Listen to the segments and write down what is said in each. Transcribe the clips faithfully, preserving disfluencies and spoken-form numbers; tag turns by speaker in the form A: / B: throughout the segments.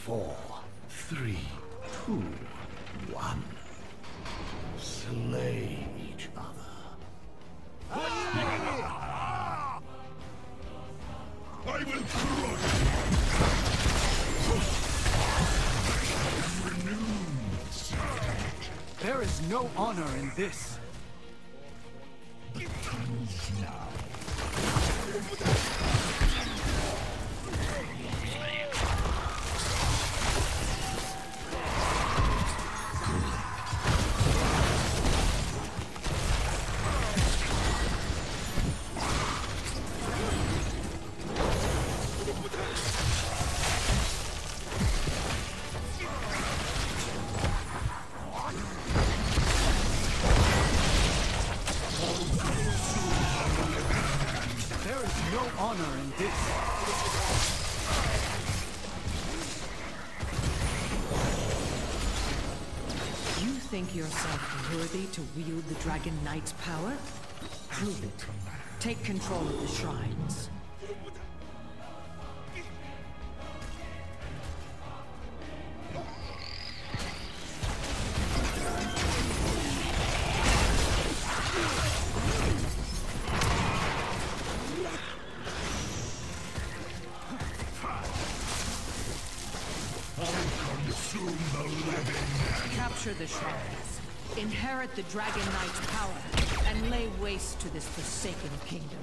A: four, three, two, one. Slay each other.
B: I will crush you.
C: There is no honor in this.
B: Now.
C: No honor in this.
D: You think yourself worthy to wield the Dragon Knight's power? Prove it. Take control of the shrines. Capture the shrines, inherit the Dragon Knight's power, and lay waste to this forsaken kingdom.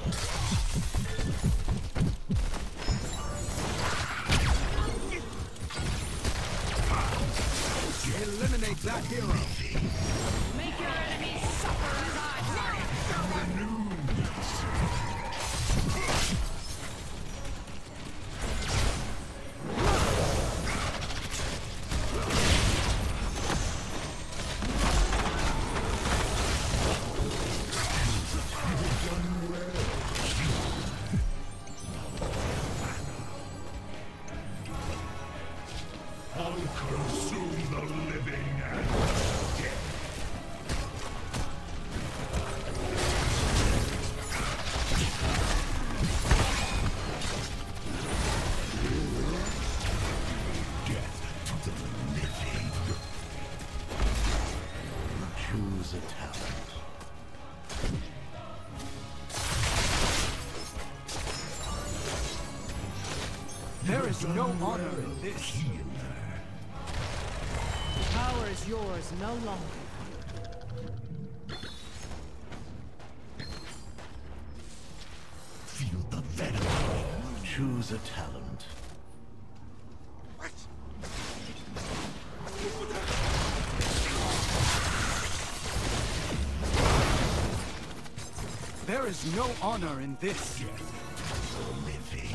C: Eliminate that hero.
D: Make your enemies suffer as I
B: I'll consume the living and dead. Death to the living.
A: Choose a talent.
C: There is no honor in this.
D: Power is yours no longer.
B: Feel the venom.
A: Choose a talent.
C: There is no honor in this.
B: Living.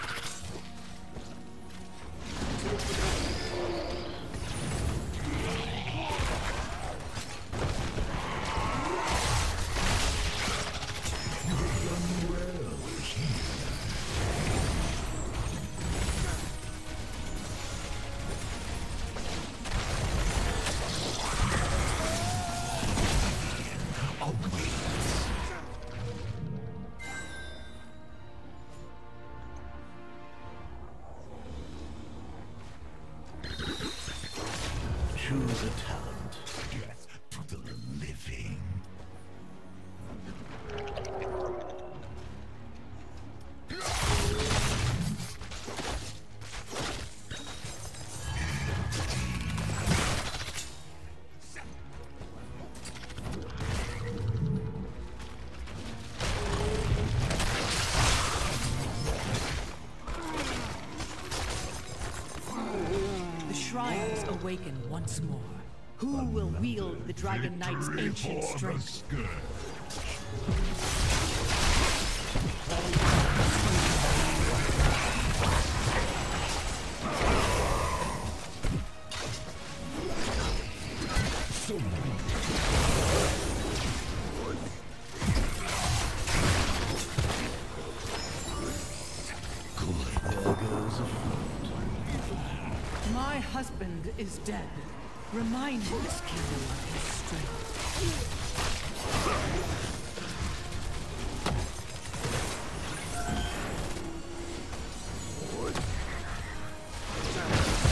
A: Choose a talent.
B: Death to the living.
D: The shrines awaken once more. Who will wield the Dragon Knight's
B: Victory
D: ancient
B: for the
D: strength?
B: scourge.
A: There goes a foot.
D: My husband is dead. Remind this kingdom of his strength.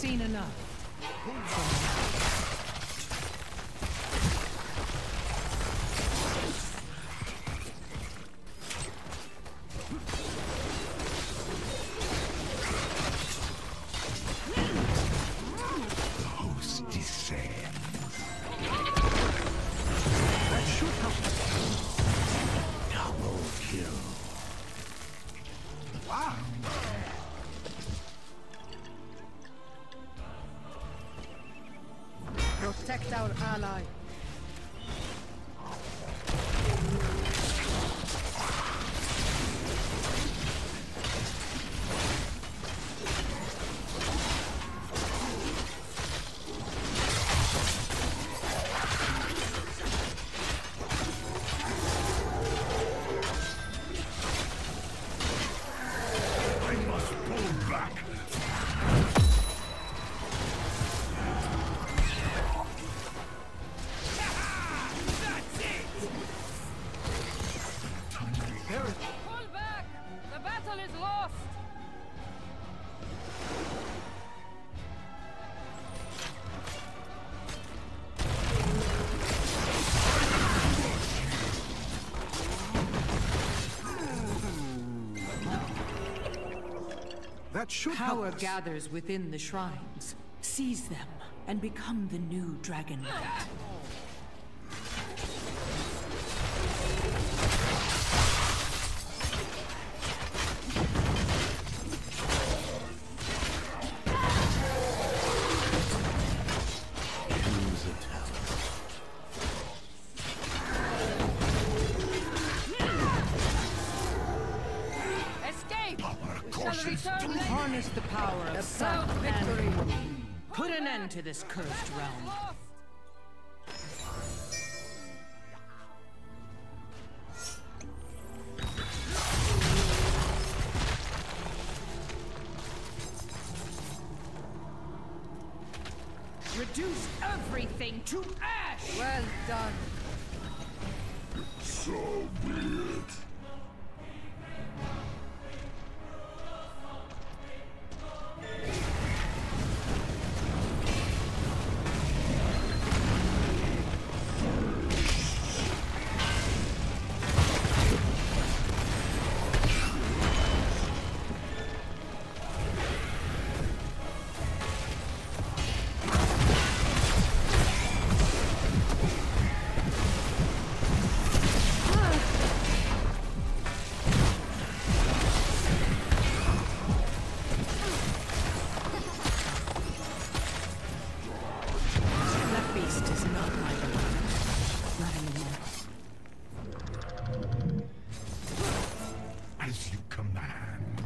D: seen enough.
B: The host descends.
C: That should help.
A: Double kill.
C: Wow.
D: Protect our ally.
B: I must pull back.
C: There is
E: Pull back! The battle is lost!
C: that should
D: Power
C: help us.
D: gathers within the shrines. Seize them and become the new Dragon Knight.
A: Choose a talent.
E: Escape!
B: Our
E: We
B: course
E: shall
B: is
E: return later.
D: Harness the power of
E: Proud
D: sound
E: victory!
D: and put an end to this cursed realm.
E: Lost!
D: Reduce everything to ash!
E: Well done.
B: So be it.
D: That beast is not my beloved. Not anymore.
B: As you command.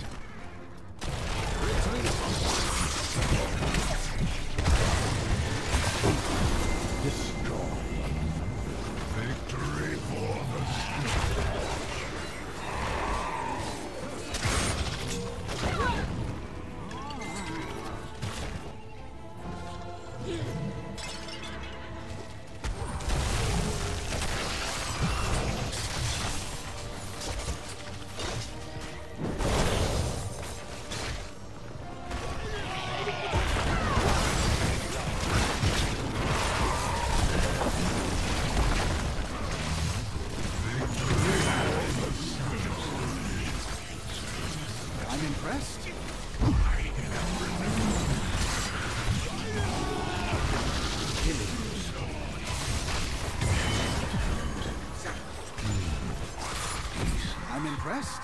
A: Destroy.
B: Victory for the
C: I'm impressed. I'm impressed.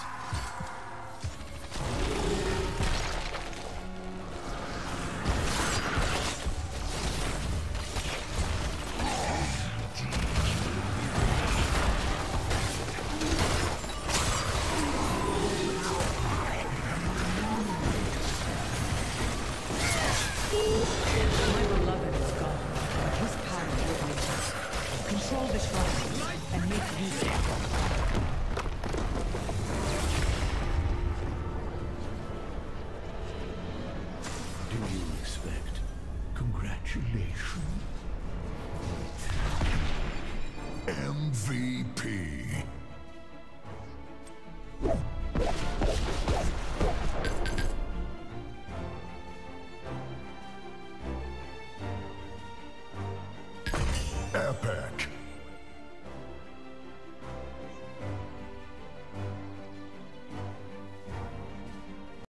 D: My beloved is gone. His power remains us. Control the shrine and make use of it.
A: Do you expect congratulations?
B: M V P. Epic.